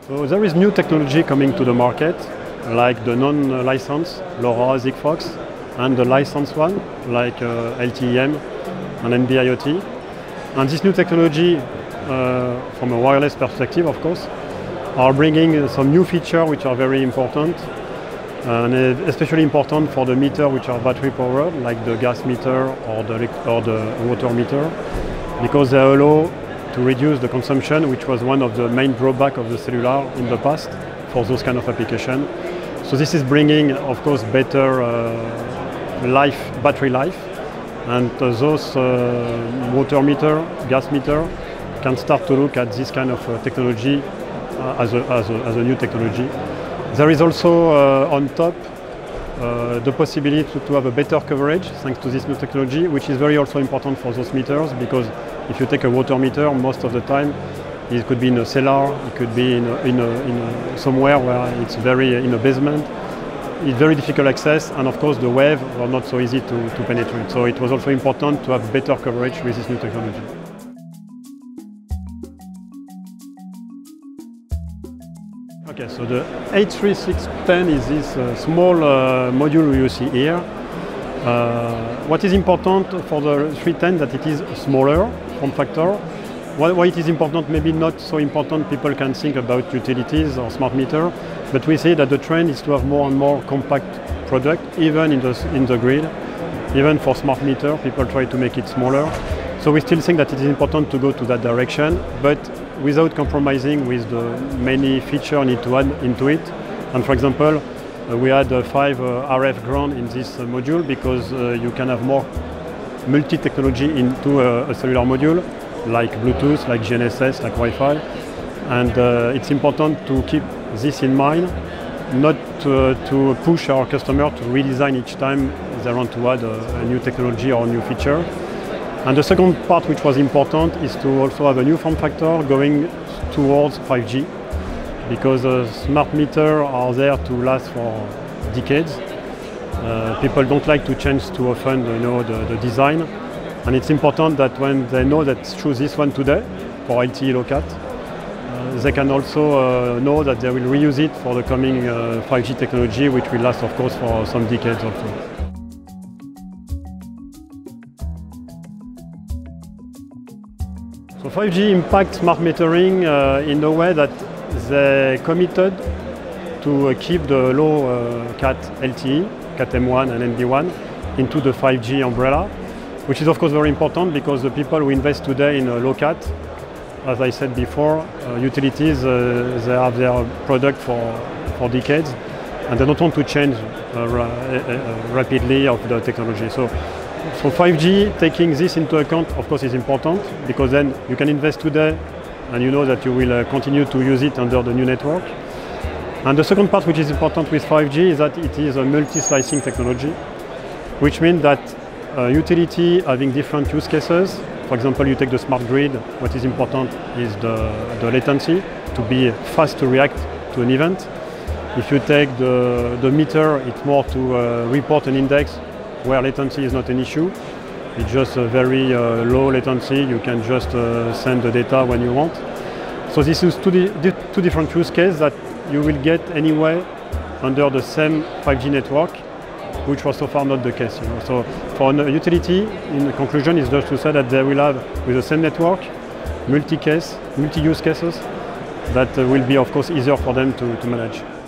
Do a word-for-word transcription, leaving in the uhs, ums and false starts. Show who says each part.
Speaker 1: So there is new technology coming to the market, like the non-licensed LoRa, Sigfox, and the licensed one, like uh, L T E M and N B I O T. And this new technology, uh, from a wireless perspective, of course, are bringing some new features which are very important, and especially important for the meter which are battery powered, like the gas meter or the, or the water meter, because they allow to reduce the consumption, which was one of the main drawbacks of the cellular in the past for those kind of applications. So this is bringing, of course, better uh, life, battery life, and uh, those uh, water meter, gas meter can start to look at this kind of uh, technology uh, as, a, as, a, as a new technology. There is also uh, on top uh, the possibility to, to have a better coverage thanks to this new technology, which is very also important for those meters, because if you take a water meter, most of the time it could be in a cellar, it could be in, a, in, a, in a, somewhere where it's very in a basement. It's very difficult access, and of course the waves are not so easy to, to penetrate. So it was also important to have better coverage with this new technology. Okay, so the H three six ten is this uh, small uh, module you see here. Uh, what is important for the three ten that it is smaller form factor. Why, why it is important, maybe not so important, people can think about utilities or smart meter, but we see that the trend is to have more and more compact product, even in the, in the grid. Even for smart meter, people try to make it smaller. So we still think that it is important to go to that direction, but without compromising with the many features need to add into it. And for example, uh, we had uh, five uh, R F ground in this uh, module, because uh, you can have more multi-technology into a, a cellular module, like Bluetooth, like G N S S, like Wi-Fi. And uh, it's important to keep this in mind, not to, to push our customer to redesign each time they want to add a, a new technology or a new feature. And the second part which was important is to also have a new form factor going towards five G, because uh, smart meters are there to last for decades. Uh, people don't like to change too often, you know, the, the design. And it's important that when they know that choose this one today for L T E low-cat, uh, they can also uh, know that they will reuse it for the coming uh, five G technology, which will last, of course, for some decades also. So five G impacts smart metering uh, in a way that they committed to uh, keep the low uh, cat L T E, cat M one and N B one into the five G umbrella, which is of course very important, because the people who invest today in uh, low cat, as I said before, uh, utilities, uh, they have their product for, for decades, and they don't want to change uh, ra uh, rapidly of the technology. So, so five G, taking this into account, of course, is important, because then you can invest today and you know that you will uh, continue to use it under the new network. And the second part which is important with five G is that it is a multi-slicing technology, which means that uh, utility having different use cases. For example, you take the smart grid, what is important is the, the latency, to be fast to react to an event. If you take the, the meter, it's more to uh, report an index where latency is not an issue. It's just a very uh, low latency, you can just uh, send the data when you want. So this is two, di two different use cases that you will get anyway under the same five G network, which was so far not the case. You know? So for a utility, in the conclusion, is just to say that they will have, with the same network, multi-case, multi-use cases that uh, will be, of course, easier for them to, to manage.